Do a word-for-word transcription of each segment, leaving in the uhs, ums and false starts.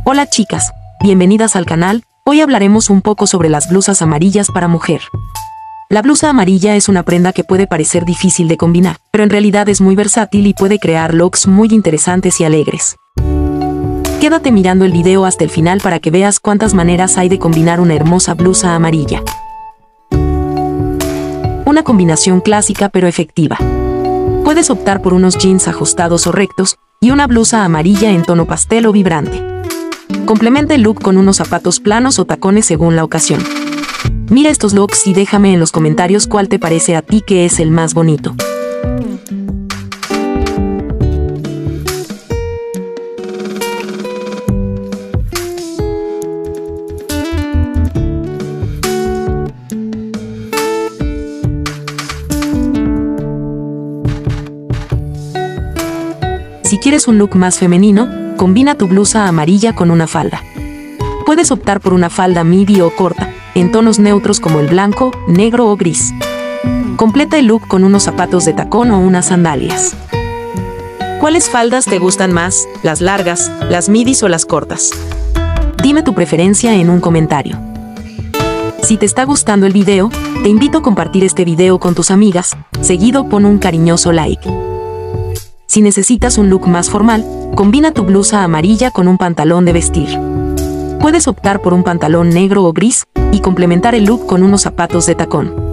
Hola chicas, bienvenidas al canal. Hoy hablaremos un poco sobre las blusas amarillas para mujer. La blusa amarilla es una prenda que puede parecer difícil de combinar, pero en realidad es muy versátil y puede crear looks muy interesantes y alegres. Quédate mirando el video hasta el final para que veas cuántas maneras hay de combinar una hermosa blusa amarilla. Una combinación clásica pero efectiva. Puedes optar por unos jeans ajustados o rectos y una blusa amarilla en tono pastel o vibrante. Complementa el look con unos zapatos planos o tacones según la ocasión. Mira estos looks y déjame en los comentarios cuál te parece a ti que es el más bonito. Si quieres un look más femenino, combina tu blusa amarilla con una falda. Puedes optar por una falda midi o corta, en tonos neutros como el blanco, negro o gris. Completa el look con unos zapatos de tacón o unas sandalias. ¿Cuáles faldas te gustan más, las largas, las midis o las cortas? Dime tu preferencia en un comentario. Si te está gustando el video, te invito a compartir este video con tus amigas, seguido pon un cariñoso like. Si necesitas un look más formal, combina tu blusa amarilla con un pantalón de vestir. Puedes optar por un pantalón negro o gris y complementar el look con unos zapatos de tacón.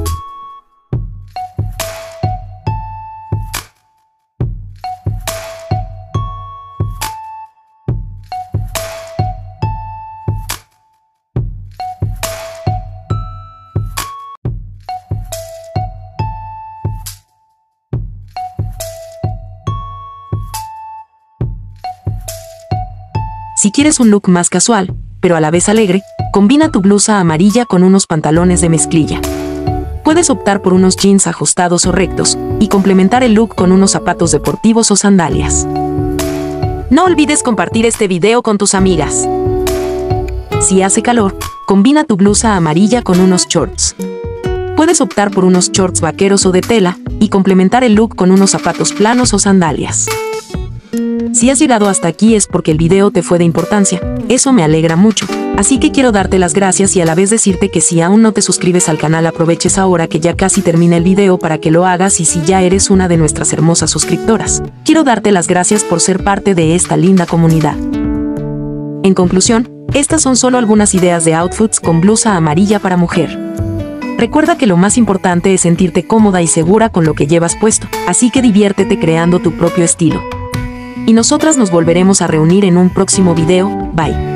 Si quieres un look más casual, pero a la vez alegre, combina tu blusa amarilla con unos pantalones de mezclilla. Puedes optar por unos jeans ajustados o rectos y complementar el look con unos zapatos deportivos o sandalias. No olvides compartir este video con tus amigas. Si hace calor, combina tu blusa amarilla con unos shorts. Puedes optar por unos shorts vaqueros o de tela y complementar el look con unos zapatos planos o sandalias. Si has llegado hasta aquí es porque el video te fue de importancia, eso me alegra mucho, así que quiero darte las gracias y a la vez decirte que si aún no te suscribes al canal aproveches ahora que ya casi termina el video para que lo hagas y si ya eres una de nuestras hermosas suscriptoras, quiero darte las gracias por ser parte de esta linda comunidad. En conclusión, estas son solo algunas ideas de outfits con blusa amarilla para mujer. Recuerda que lo más importante es sentirte cómoda y segura con lo que llevas puesto, así que diviértete creando tu propio estilo. Y nosotras nos volveremos a reunir en un próximo video. Bye.